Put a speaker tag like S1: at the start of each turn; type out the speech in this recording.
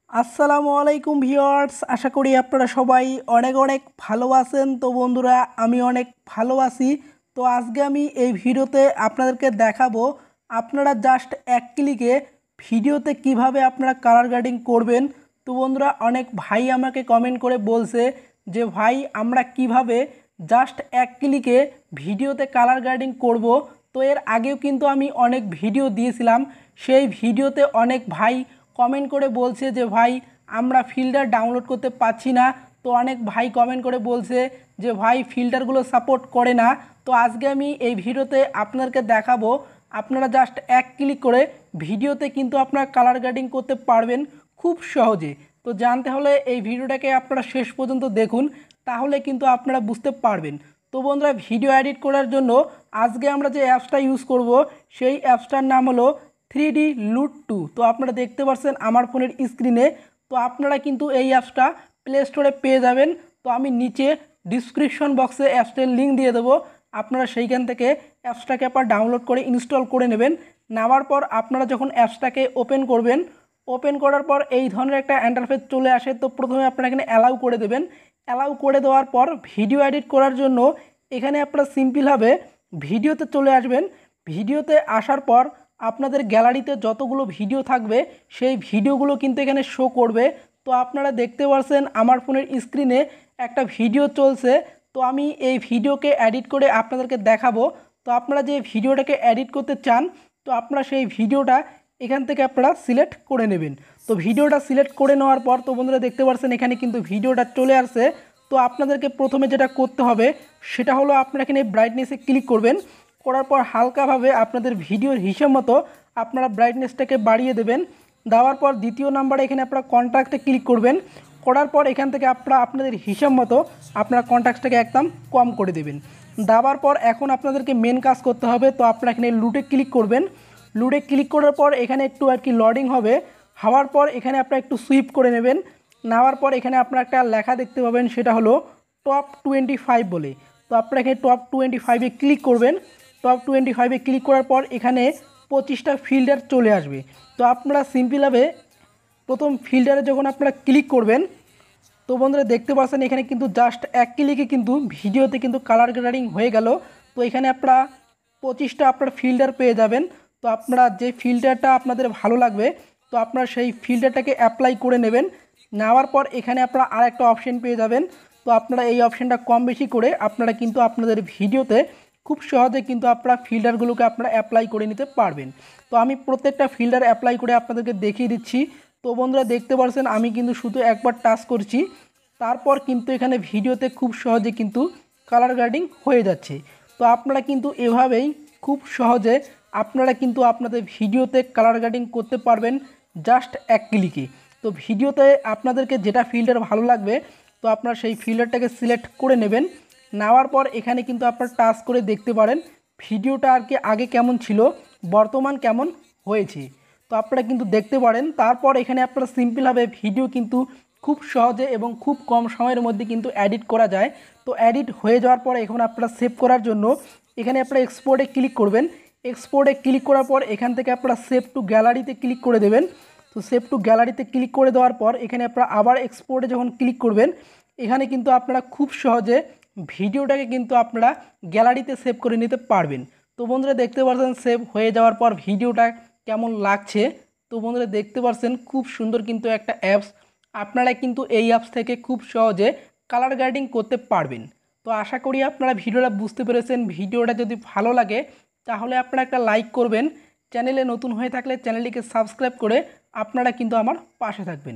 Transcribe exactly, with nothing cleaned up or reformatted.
S1: আসসালামু আলাইকুম ভিউয়ার্স, আশা করি আপনারা সবাই অনেক অনেক ভালো আছেন। তো বন্ধুরা, আমি অনেক ভালো আছি। তো আজকে আমি এই ভিডিওতে আপনাদেরকে দেখাবো আপনারা জাস্ট এক ক্লিকে ভিডিওতে কিভাবে আপনারা কালার গ্রেডিং করবেন। তো বন্ধুরা, অনেক ভাই আমাকে কমেন্ট করে বলছে যে ভাই আমরা কিভাবে জাস্ট এক ক্লিকে ভিডিওতে কালার গ্রেডিং করব। তো এর আগেও কিন্তু আমি অনেক ভিডিও দিয়েছিলাম, সেই ভিডিওতে অনেক ভাই কমেন্ট করে বলছে যে ভাই আমরা ফিল্টার ডাউনলোড করতে পারছি না। তো অনেক ভাই কমেন্ট করে বলছে যে ভাই ফিল্টারগুলো সাপোর্ট করে না। তো আজকে আমি এই ভিডিওতে আপনাদেরকে দেখাবো আপনারা জাস্ট এক ক্লিক করে ভিডিওতে কিন্তু আপনারা কালার গ্রেডিং করতে পারবেন খুব সহজে। তো জানতে হলে এই ভিডিওটাকে আপনারা শেষ পর্যন্ত দেখুন, তাহলে কিন্তু আপনারা বুঝতে পারবেন। তো বন্ধুরা, ভিডিও এডিট করার জন্য আজকে আমরা যে অ্যাপসটা ইউজ করব সেই অ্যাপসটার নাম হলো থ্রি ডি লুট টু। তো আপনারা দেখতে পাচ্ছেন আমার ফোনের স্ক্রিনে। তো আপনারা কিন্তু এই অ্যাপসটা প্লে স্টোরে পেয়ে যাবেন। তো আমি নিচে ডিসক্রিপশন বক্সে অ্যাপসটার লিঙ্ক দিয়ে দেবো, আপনারা সেইখান থেকে অ্যাপসটাকে আপনার ডাউনলোড করে ইনস্টল করে নেবেন। নেওয়ার পর আপনারা যখন অ্যাপসটাকে ওপেন করবেন, ওপেন করার পর এই ধরনের একটা ইন্টারফেস চলে আসে। তো প্রথমে আপনারা এখানে অ্যালাউ করে দেবেন। অ্যালাউ করে দেওয়ার পর ভিডিও এডিট করার জন্য এখানে আপনারা সিম্পলভাবে ভিডিওতে চলে আসবেন। ভিডিওতে আসার পর আপনাদের গ্যালারিতে যতগুলো ভিডিও থাকবে সেই ভিডিওগুলো কিন্তু এখানে শো করবে। তো আপনারা দেখতে পাচ্ছেন আমার ফোনের স্ক্রিনে একটা ভিডিও চলছে। তো আমি এই ভিডিওকে এডিট করে আপনাদেরকে দেখাবো। তো আপনারা যে ভিডিওটাকে এডিট করতে চান, তো আপনারা সেই ভিডিওটা এখান থেকে আপনারা সিলেক্ট করে নেবেন। তো ভিডিওটা সিলেক্ট করে নেওয়ার পর তো বন্ধুরা দেখতে পাচ্ছেন এখানে কিন্তু ভিডিওটা চলে আসছে। তো আপনাদেরকে প্রথমে যেটা করতে হবে সেটা হলো আপনারা এখানে ব্রাইটনেসে ক্লিক করবেন। করার পর হালকাভাবে আপনাদের ভিডিওর হিসাব মতো আপনারা ব্রাইটনেসটাকে বাড়িয়ে দেবেন। দেওয়ার পর দ্বিতীয় নাম্বারে এখানে আপনারা কন্ট্রাস্টে ক্লিক করবেন। করার পর এখান থেকে আপনারা আপনাদের হিসাব মতো আপনারা কন্ট্রাস্টটাকে একদম কম করে দেবেন। দেওয়ার পর এখন আপনাদেরকে মেন কাজ করতে হবে। তো আপনারা এখানে লুটে ক্লিক করবেন। লুটে ক্লিক করার পর এখানে একটু আর কি লোডিং হবে। হওয়ার পর এখানে আপনারা একটু সুইপ করে নেবেন। নেওয়ার পর এখানে আপনারা একটা লেখা দেখতে পাবেন, সেটা হলো টপ টোয়েন্টি ফাইভ বলে। তো আপনারা এখানে টপ টোয়েন্টি ফাইভে ক্লিক করবেন। টপ টোয়েন্টি ফাইভে ক্লিক করার পর এখানে পঁচিশটা ফিল্টার চলে আসবে। তো আপনারা সিম্পলভাবে প্রথম ফিল্টারে যখন আপনারা ক্লিক করবেন, তো বন্ধুরা দেখতে পাচ্ছেন এখানে কিন্তু জাস্ট এক ক্লিকে কিন্তু ভিডিওতে কিন্তু কালার গ্রেডিং হয়ে গেল। তো এখানে আপনারা পঁচিশটা আপনার ফিল্টার পেয়ে যাবেন। তো আপনারা যে ফিল্টারটা আপনাদের ভালো লাগবে তো আপনারা সেই ফিল্টারটাকে অ্যাপ্লাই করে নেবেন। নেওয়ার পর এখানে আপনারা আর একটা অপশন পেয়ে যাবেন। তো আপনারা এই অপশানটা কম বেশি করে আপনারা কিন্তু আপনাদের ভিডিওতে খুব সহজে কিন্তু আপনারা ফিল্টারগুলোকে আপনারা অ্যাপ্লাই করে নিতে পারবেন। তো আমি প্রত্যেকটা ফিল্টার অ্যাপ্লাই করে আপনাদেরকে দেখিয়ে দিচ্ছি। তো বন্ধুরা দেখতে পাচ্ছেন আমি কিন্তু শুধু একবার টাচ করছি, তারপর কিন্তু এখানে ভিডিওতে খুব সহজে কিন্তু কালার গ্রেডিং হয়ে যাচ্ছে। তো আপনারা কিন্তু এভাবেই খুব সহজে আপনারা কিন্তু আপনাদের ভিডিওতে কালার গ্রেডিং করতে পারবেন জাস্ট এক ক্লিকে। তো ভিডিওতে আপনাদেরকে যেটা ফিল্টার ভালো লাগবে তো আপনারা সেই ফিল্টারটাকে সিলেক্ট করে নেবেন। নেওয়ার পর এখানে কিন্তু আপনারা টাচ করে দেখতে পারেন ভিডিওটা আর কি আগে কেমন ছিল, বর্তমান কেমন হয়েছে। তো আপনারা কিন্তু দেখতে পারেন। তারপর এখানে আপনারা সিম্পলভাবে ভিডিও কিন্তু খুব সহজে এবং খুব কম সময়ের মধ্যে কিন্তু এডিট করা যায়। তো এডিট হয়ে যাওয়ার পর এখন আপনারা সেভ করার জন্য এখানে আপনারা এক্সপোর্টে ক্লিক করবেন। এক্সপোর্টে ক্লিক করার পর এখান থেকে আপনারা সেভ টু গ্যালারিতে ক্লিক করে দেবেন। তো সেভ টু গ্যালারিতে ক্লিক করে দেওয়ার পর এখানে আপনারা আবার এক্সপোর্টে যখন ক্লিক করবেন এখানে কিন্তু আপনারা খুব সহজে ভিডিওটাকে কিন্তু আপনারা গ্যালারিতে সেভ করে নিতে পারবেন। তো বন্ধুরা দেখতে পাচ্ছেন সেভ হয়ে যাওয়ার পর ভিডিওটা কেমন লাগছে। তো বন্ধুরা দেখতে পাচ্ছেন খুব সুন্দর কিন্তু একটা অ্যাপস। আপনারা কিন্তু এই অ্যাপস থেকে খুব সহজে কালার গ্রেডিং করতে পারবেন। তো আশা করি আপনারা ভিডিওটা বুঝতে পেরেছেন। ভিডিওটা যদি ভালো লাগে তাহলে আপনারা একটা লাইক করবেন। চ্যানেলে নতুন হয়ে থাকলে চ্যানেলটিকে সাবস্ক্রাইব করে আপনারা কিন্তু আমার পাশে থাকবেন।